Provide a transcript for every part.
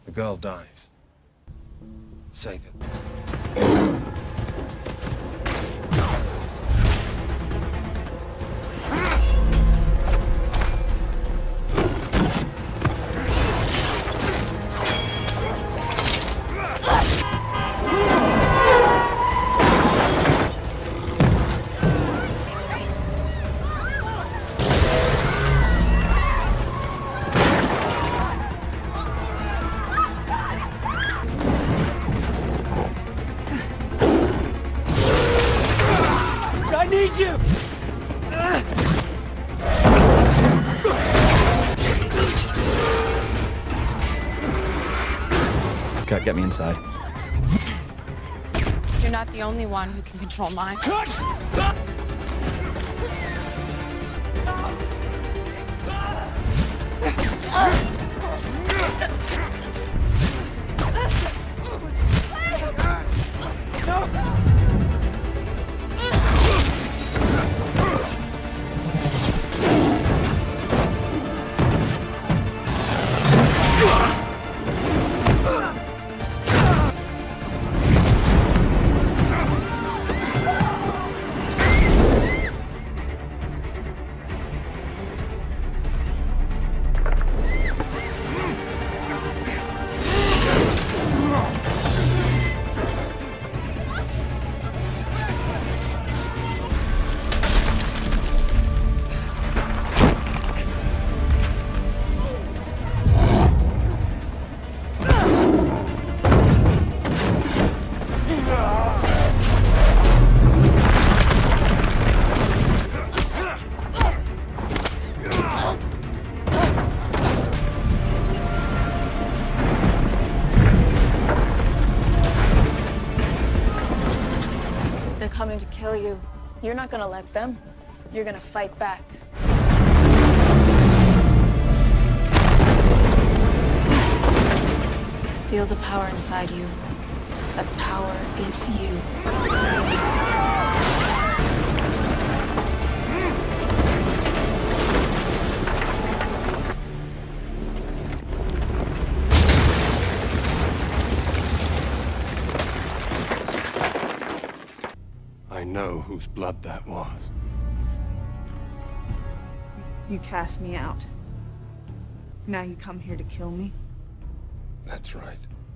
The girl dies. Save it. Get me inside. You're not the only one who can control minds. Coming to kill you. You're not gonna let them. You're gonna fight back. Feel the power inside you. That power is you. I know whose blood that was. You cast me out. Now you come here to kill me? That's right.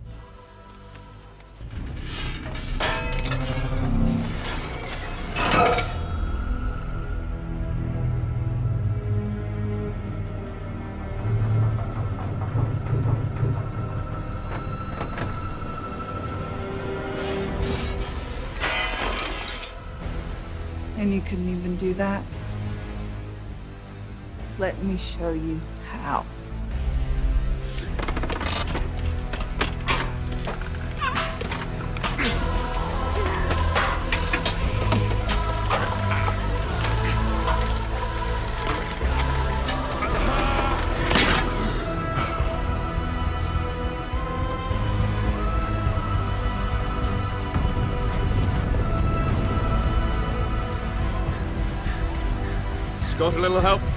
And you couldn't even do that? Let me show you how. Got a little help?